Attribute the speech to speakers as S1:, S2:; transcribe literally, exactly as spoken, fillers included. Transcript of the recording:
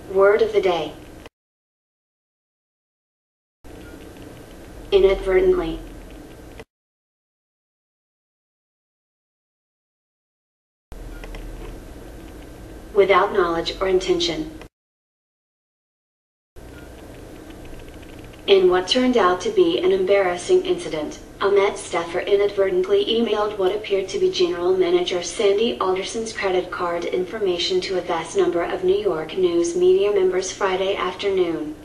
S1: Word of the day. Inadvertently. Without knowledge or intention. In what turned out to be an embarrassing incident, a Met staffer inadvertently emailed what appeared to be General Manager Sandy Alderson's credit card information to a vast number of New York news media members Friday afternoon.